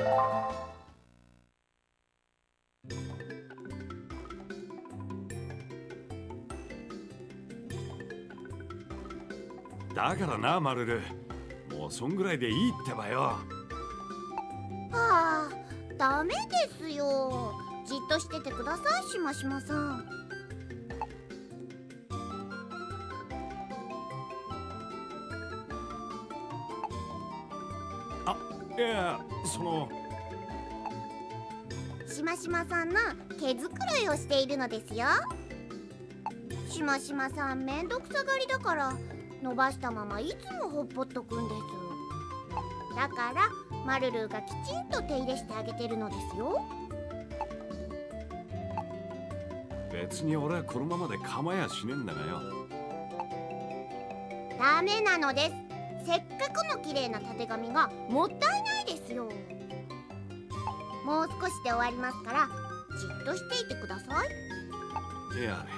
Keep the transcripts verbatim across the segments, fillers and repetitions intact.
だからな、マルル。もうそんぐらいでいいってばよ。 はあ、ダメですよ。じっとしててください、しましまさん。 あ、いや、その。 しましまさんの毛づくろいをしているのですよ。しましまさんめんどくさがりだから伸ばしたままいつもほっぽっとくんです。だからマルルがきちんと手入れしてあげてるのですよ。 別に俺はこのままで構やしねえんだがよ。 ダメなのです。せっかくの綺麗なたてがみがもったいないですよ。もう少しで終わりますからじっとしていてください。 いやね。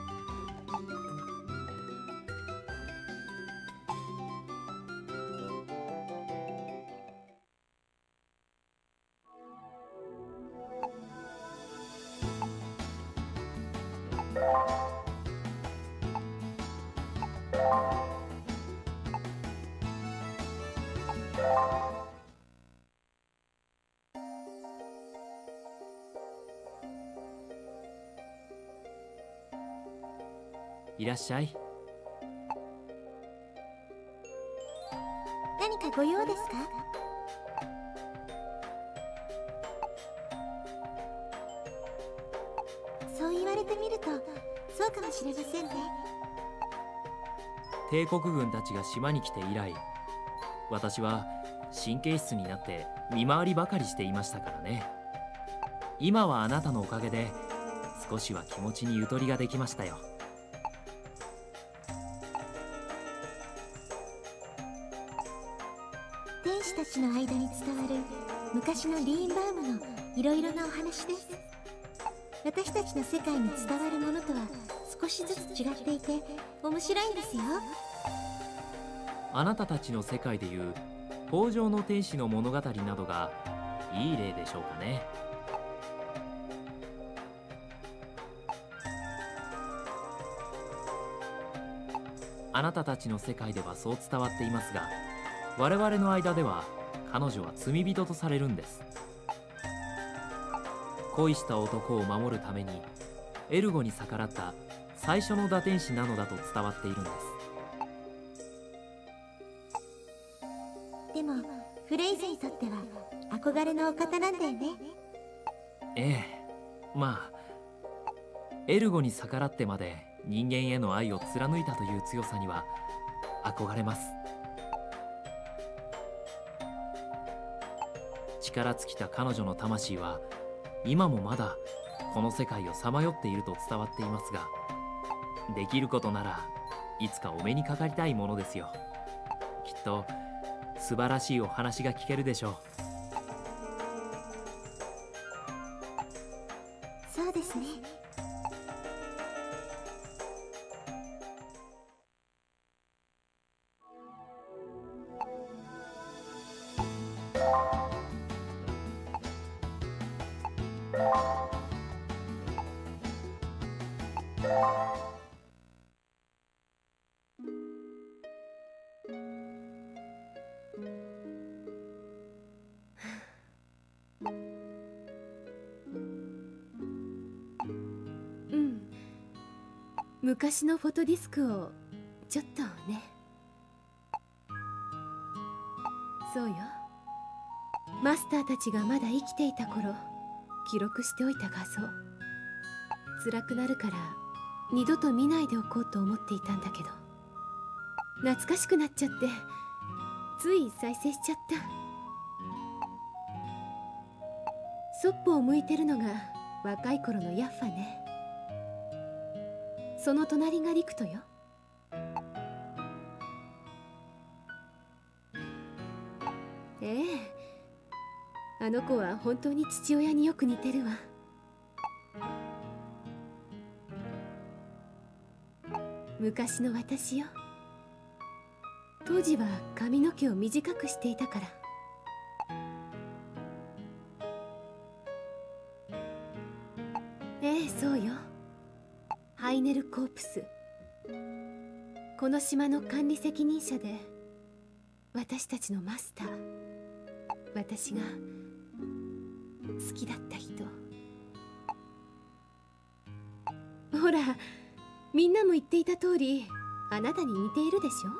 いらっしゃい。 何かご用ですか？そう言われてみるとそうかもしれませんね。 帝国軍たちが島に来て以来、私は神経質になって見回りばかりしていましたからね。今はあなたのおかげで少しは気持ちにゆとりができましたよ。 天使たちの間に伝わる昔のリーンバームのいろいろなお話です。私たちの世界に伝わるものとは少しずつ違っていて面白いんですよ。 あなたたちの世界でいう豊穣の天使の物語などがいい例でしょうかね。あなたたちの世界ではそう伝わっていますが、我々の間では彼女は罪人とされるんです。恋した男を守るためにエルゴに逆らった最初の堕天使なのだと伝わっているんです。 でもフレイズにとっては憧れのお方なんだよね。 ええ、まあエルゴに逆らってまで人間への愛を貫いたという強さには憧れます。力尽きた彼女の魂は今もまだこの世界をさまよっていると伝わっていますが、できることならいつかお目にかかりたいものですよ。きっと素晴らしいお話が聞けるでしょう。 そうですね。 うん、昔のフォトディスクをちょっとね。そうよ、マスターたちがまだ生きていた頃記録しておいた画像。辛くなるから二度と見ないでおこうと思っていたんだけど、懐かしくなっちゃってつい再生しちゃった。そっぽを向いてるのが若い頃のヤッファね。その隣がリクトよ。ええ、あの子は本当に父親によく似てるわ。昔の私よ。当時は髪の毛を短くしていたから。 ハイネル・コープス。この島の管理責任者で、私たちのマスター。私が好きだった人。ほら、みんなも言っていた通り、あなたに似ているでしょ。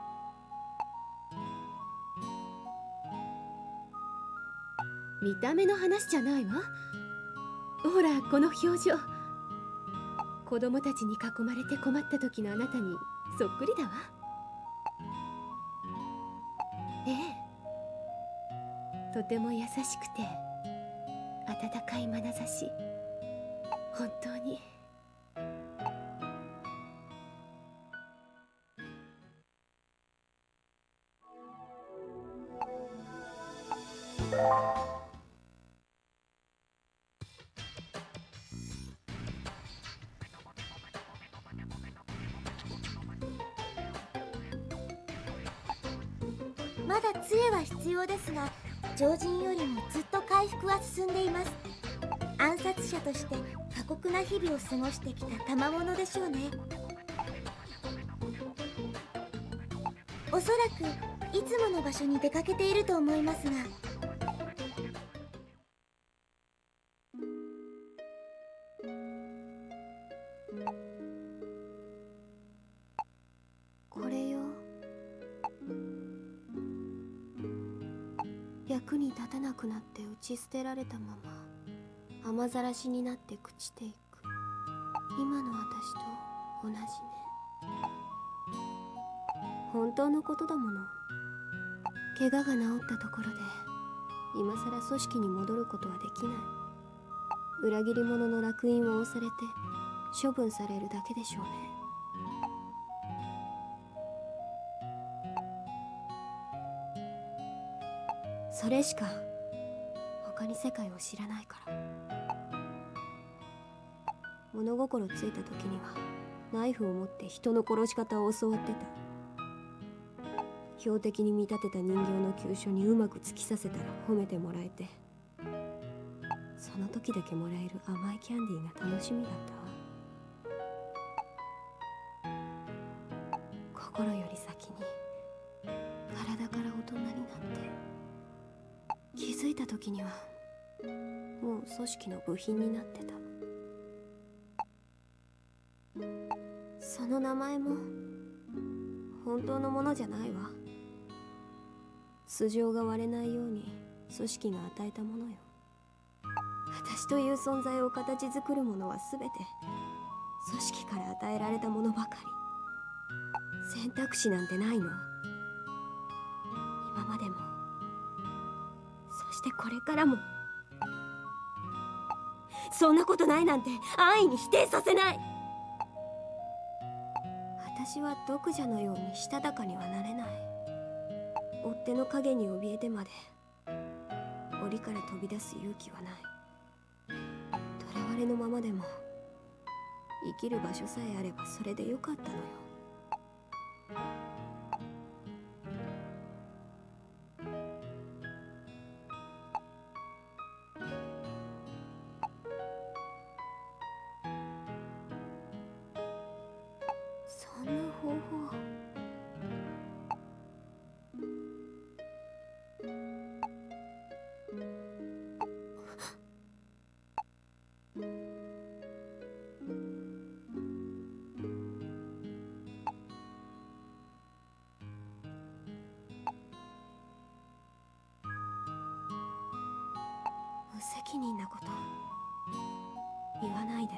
見た目の話じゃないわ。ほら、この表情。子供たちに囲まれて困った時のあなたにそっくりだわ。ええ、とても優しくて温かい眼差し。本当に。 まだ杖は必要ですが、常人よりもずっと回復は進んでいます。暗殺者として過酷な日々を過ごしてきた賜物でしょうね。おそらくいつもの場所に出かけていると思いますが。これよ。役に立たなくなって打ち捨てられたまま雨ざらしになって朽ちていく今の私と同じね。本当のことだもの。怪我が治ったところで今さら組織に戻ることはできない。裏切り者の烙印を押されて処分されるだけでしょうね。それしか他に世界を知らないから。物心ついた時にはナイフを持って人の殺し方を教わってた。標的に見立てた人形の急所にうまく突き刺せたら褒めてもらえて、その時だけもらえる甘いキャンディーが楽しみだったわ。心より先に体から大人になって、気づいた時にはもう組織の部品になってた。その名前も本当のものじゃないわ。素性が割れないように組織が与えたものよ。私という存在を形作るものは全て組織から与えられたものばかり。選択肢なんてないの。今までも、そしてこれからも。そんなことないなんて安易に否定させない。私は毒蛇のようにしたたかにはなれない。追っ手の影に怯えてまで檻から飛び出す勇気はない。囚われのままでも生きる場所さえあればそれでよかったのよ。そんな方法。無責任なこと言わないで。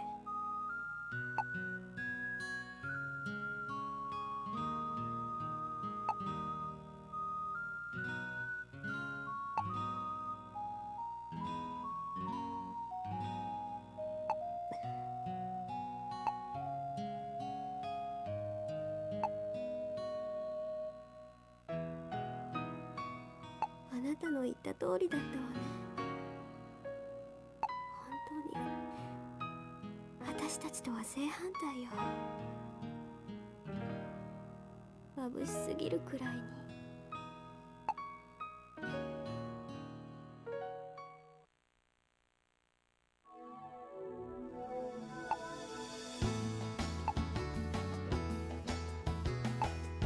あなたの言った通りだったわね。本当に私たちとは正反対よ。眩しすぎるくらいに。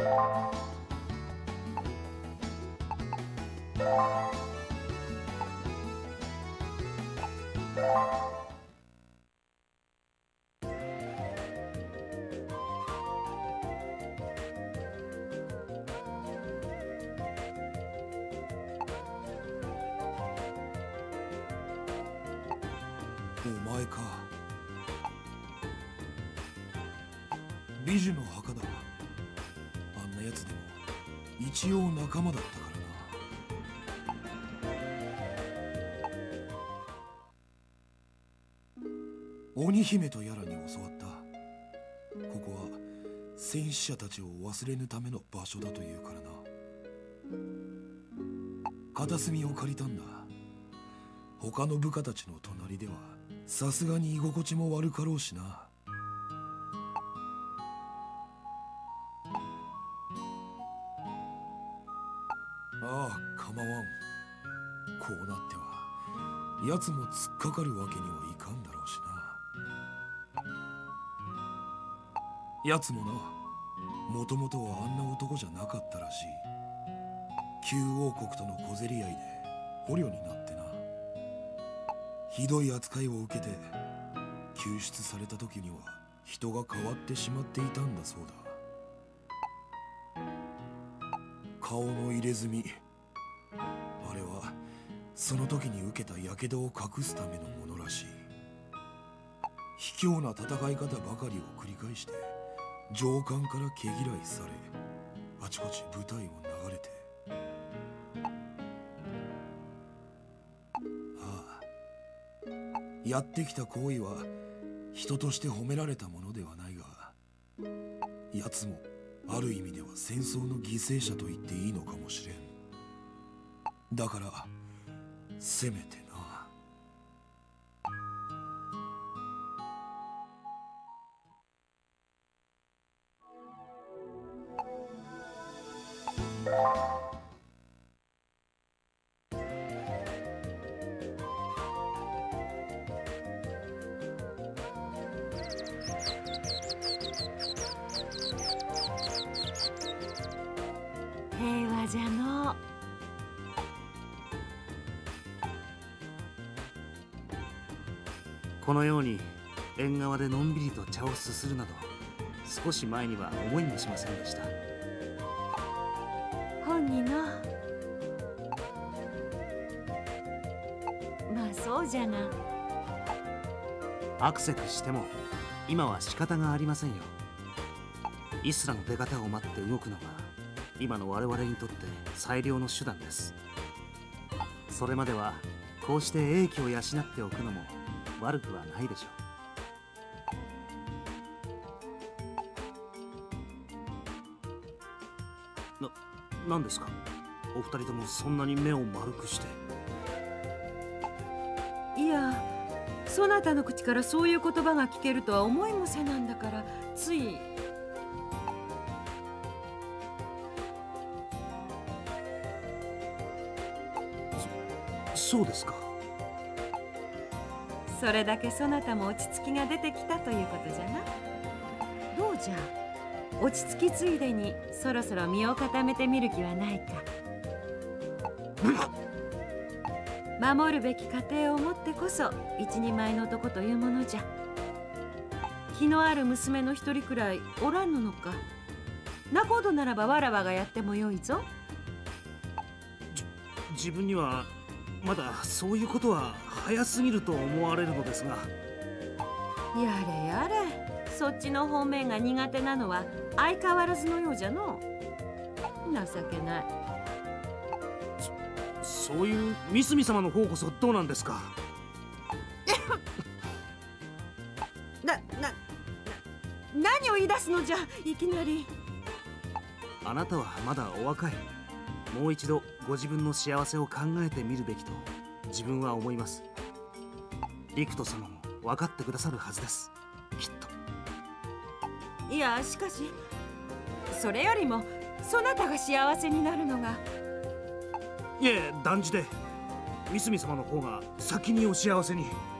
お前か。美女の墓だ。あんなやつでも一応仲間だったからな。鬼姫とやらに教わった。ここは戦死者たちを忘れぬための場所だというからな。片隅を借りたんだ。他の部下たちの隣ではさすがに居心地も悪かろうしな。ああ、構わん。こうなっては奴も突っかかるわけにはいかんだろうしな。奴もな、もともとはあんな男じゃなかったらしい。旧王国との小競り合いで捕虜になってな。ひどい扱いを受けて救出された時には人が変わってしまっていたんだそうだ。顔の入れ墨、あれはその時に受けた火傷を隠すためのものらしい。卑怯な戦い方ばかりを繰り返して上官から毛嫌いされ、あちこち部隊を流れて。ああ、やってきた行為は人として褒められたものではないが、奴もある意味では戦争の犠牲者と言っていいのかもしれん。だからせめてな。 平和じゃの。 このように縁側でのんびりと茶をすするなど、少し前には思いもしませんでした。 本にの。まあそうじゃが。 アクセクしても今は仕方がありませんよ。イスラの出方を待って動くのが今の我々にとって最良の手段です。それまではこうして英気を養っておくのも悪くはないでしょう。な、何ですか？お二人ともそんなに目を丸くして。 いや、そなたの口からそういう言葉が聞けるとは思いもせなんだから、つい。 そ、そうですか。 それだけそなたも落ち着きが出てきたということじゃな。どうじゃ、落ち着きついでにそろそろ身を固めてみる気はないか。守るべき家庭を持ってこそ一人前の男というものじゃ。気のある娘の一人くらいおらんののか。仲人ならばわらわがやってもよいぞ。 じ自分にはまだそういうことは早すぎると思われるのですが。 やれやれ、そっちの方面が苦手なのは相変わらずのようじゃの。情けない。 そそういうミスミ様の方こそどうなんですか。 な、な、何を言い出すのじゃ、いきなり。 あなたはまだお若い。もう一度ご自分の幸せを考えてみるべきと自分は思います。リクト様も分かってくださるはずです、きっと。 いや、しかしそれよりもそなたが幸せになるのが。 いえ、断じてミスミ様の方が先にお幸せに。